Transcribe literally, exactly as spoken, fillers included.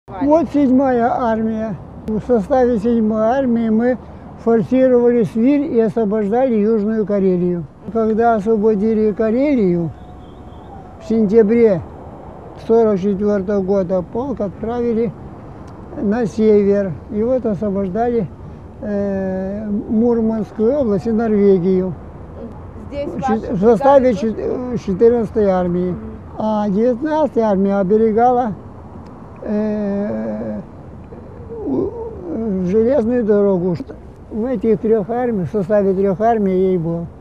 Вот седьмая армия. В составе седьмой армии мы форсировали Свирь и освобождали Южную Карелию. Когда освободили Карелию в сентябре сорок четвёртого года, полк отправили на север. И вот освобождали э, Мурманскую область и Норвегию. Здесь В составе четырнадцатой армии. А девятнадцатая армия оберегала э, железную дорогу. В этих трех армиях, в составе трех армий я и был.